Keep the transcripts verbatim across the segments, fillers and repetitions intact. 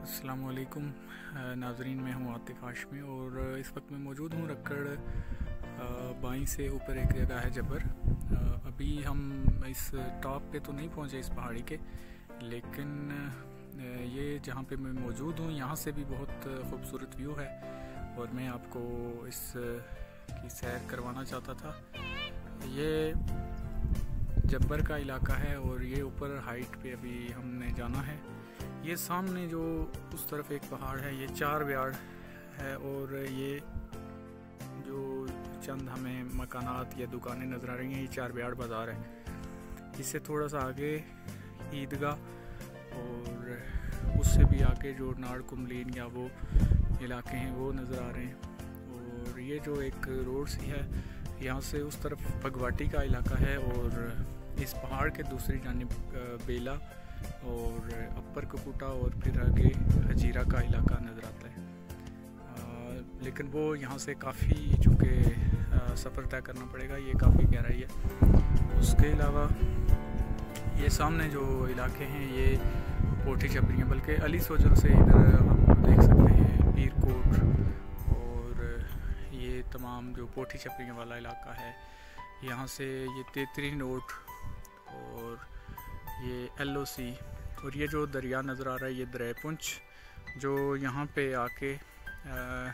अस्सलाम वालेकुम नाजरीन, मैं हूँ आतिफ हाशमी और इस वक्त मैं मौजूद हूँ रक्कड़ बाई से ऊपर एक जगह है जब्बर। अभी हम इस टॉप पे तो नहीं पहुँचे इस पहाड़ी के, लेकिन ये जहाँ पे मैं मौजूद हूँ यहाँ से भी बहुत खूबसूरत व्यू है और मैं आपको इस की सैर करवाना चाहता था। ये जब्बर का इलाका है और ये ऊपर हाइट पे अभी हमने जाना है। ये सामने जो उस तरफ एक पहाड़ है, ये चार व्याड़ है और ये जो चंद हमें मकानात या दुकानें नज़र आ रही हैं, ये चार व्याड़ बाज़ार है। इससे थोड़ा सा आगे ईदगाह और उससे भी आगे जो नाड़ कुमलीन या वो इलाके हैं वो नज़र आ रहे हैं। और ये जो एक रोड सी है, यहाँ से उस तरफ भगवाटी का इलाका है और इस पहाड़ के दूसरी जानिब बेला और अपर ककूटा और फिर आगे हजीरा का इलाका नज़र आता है। आ, लेकिन वो यहाँ से काफ़ी चूँकि सफ़र तय करना पड़ेगा, ये काफ़ी गहराई है। उसके अलावा ये सामने जो इलाके हैं ये पोठी छपरी हैं, बल्कि अली सोजन से इधर आप देख सकते हैं पीर कोट और ये तमाम जो पोठी छपरियों वाला इलाका है, यहाँ से ये तेतरी नोट और ये एल ओ सी और ये जो दरिया नज़र आ रहा है ये दरिया पुंछ, जो यहाँ पे आके आ,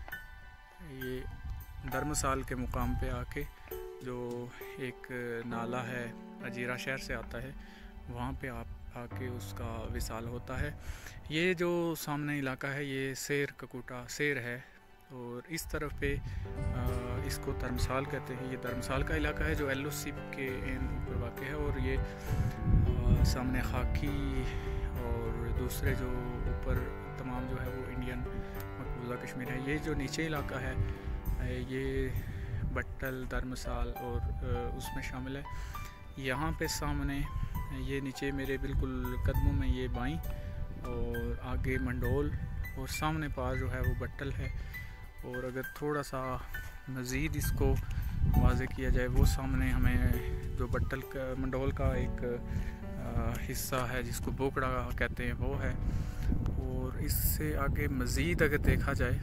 ये धर्मसाल के मुकाम पे आके जो एक नाला है अजीरा शहर से आता है, वहाँ पे आप आके उसका विसाल होता है। ये जो सामने इलाका है ये सेर ककूटा सेर है और इस तरफ पे आ, इसको धर्मसाल कहते हैं। ये धर्मसाल का इलाका है जो एल ओ सी के ऊपर वाक़ है और ये आ, सामने खाकी और दूसरे जो ऊपर तमाम जो है वो इंडियन मकबूजा कश्मीर है। ये जो नीचे इलाका है ये बट्टल धर्मसाल और आ, उसमें शामिल है। यहाँ पे सामने ये नीचे मेरे बिल्कुल कदमों में ये बाई और आगे मंडोल और सामने पार जो है वो बट्टल है। और अगर थोड़ा सा मज़ीद इसको वाज़े किया जाए, वो सामने हमें जो बट्टल का मंडोल का एक आ, हिस्सा है जिसको बोकड़ा कहते हैं वो है। और इससे आगे मज़ीद अगर देखा जाए,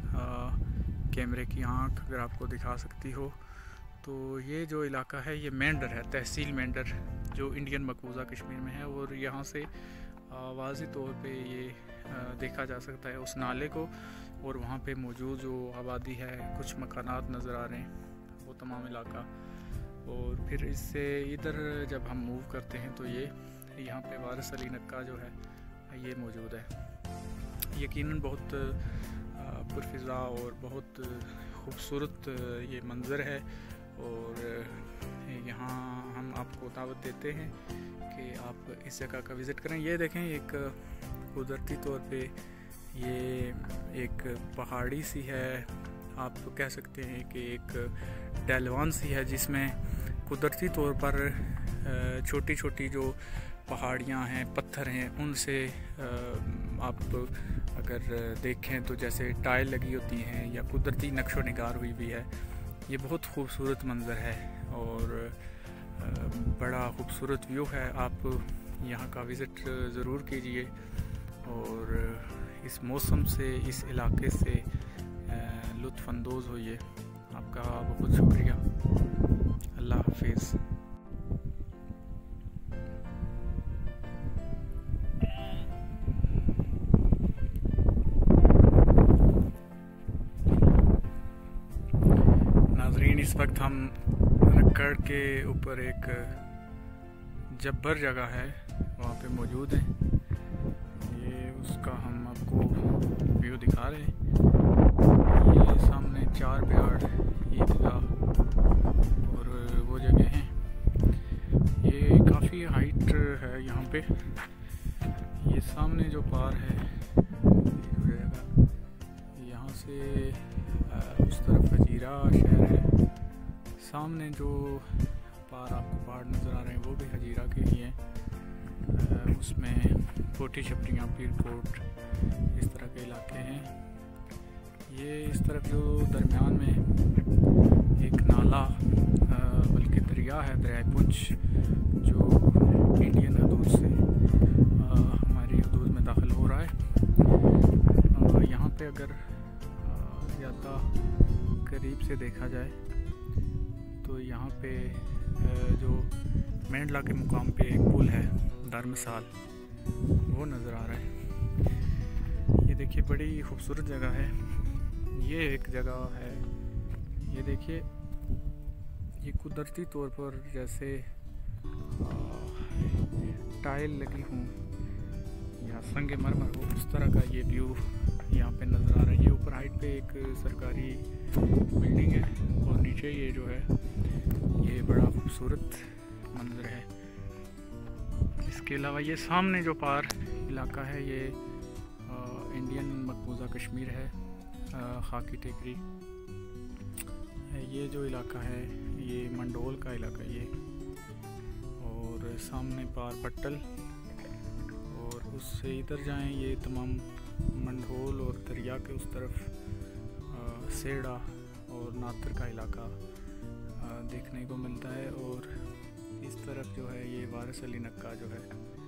कैमरे की आंख अगर आपको दिखा सकती हो, तो ये जो इलाका है ये मेंढर है, तहसील मेंढर जो इंडियन मकबूजा कश्मीर में है। और यहाँ से वाज़ी तौर पे ये देखा जा सकता है उस नाले को और वहाँ पे मौजूद जो आबादी है, कुछ मकानात नज़र आ रहे हैं, वो तमाम इलाका। और फिर इससे इधर जब हम मूव करते हैं तो ये यहाँ पे वारिस अली नक्का जो है ये मौजूद है। यकीनन बहुत पुरफिज़ा और बहुत खूबसूरत ये मंज़र है और यहाँ हम आपको दावत देते हैं कि आप इस जगह का विज़िट करें। ये देखें, एक कुदरती तौर पे ये एक पहाड़ी सी है, आप कह सकते हैं कि एक डैलवान सी है जिसमें कुदरती तौर पर छोटी छोटी जो पहाड़ियाँ हैं, पत्थर हैं, उनसे आप अगर देखें तो जैसे टाइल लगी होती हैं या कुदरती नक्शो निगार हुई भी है। ये बहुत खूबसूरत मंज़र है और बड़ा खूबसूरत व्यू है। आप यहाँ का विज़िट ज़रूर कीजिए और इस मौसम से, इस इलाके से लुत्फ़ अंदोज़ होइए। आपका बहुत शुक्रिया। अल्लाह हाफिज़। नाज़रीन, इस वक्त हम रक्कड़ के ऊपर एक जब्बर जगह है वहाँ पे मौजूद हैं। ये उसका हम आपको व्यू दिखा रहे हैं। ये सामने चार व्याड़ ईदगाह और वो जगह हैं। ये काफ़ी हाइट है यहाँ पे। ये सामने जो पार है जगह, यहाँ से उस तरफ हजीरा शहर है। सामने जो पार आपको पहाड़ नज़र आ रहे हैं वो भी हजीरा के ही हैं। उसमें पोठी छपरियाँ, पीर कोट, इस तरह के इलाके हैं। ये इस तरफ जो दरमियान में एक नाला बल्कि दरिया है, दरिया पुंछ, जो इंडियन हदूद से हमारी हदूद में दाखिल हो रहा है। पे अगर ज़्यादा करीब से देखा जाए तो यहाँ पे जो मेंढला के मुकाम पे एक पुल है धर्मसाल, वो नज़र आ रहा है। ये देखिए बड़ी खूबसूरत जगह है। ये एक जगह है, ये देखिए ये कुदरती तौर पर जैसे टाइल लगी हूँ या संगमरमर हो, उस तरह का ये व्यू यहाँ पे नज़र आ रहा है। ये ऊपर हाइट पे एक सरकारी बिल्डिंग है और नीचे ये जो है ये बड़ा खूबसूरत मंजर है। इसके अलावा ये सामने जो पार इलाका है ये आ, इंडियन मकबूजा कश्मीर है, आ, खाकी टेकरी। ये जो इलाका है ये मंडोल का इलाका है ये, और सामने पार पट्टल, और उससे इधर जाएं ये तमाम मंडोल और दरिया के उस तरफ आ, सेड़ा और नातर का इलाका आ, देखने को मिलता है। और इस तरफ जो है ये वारिस अली नक्का जो है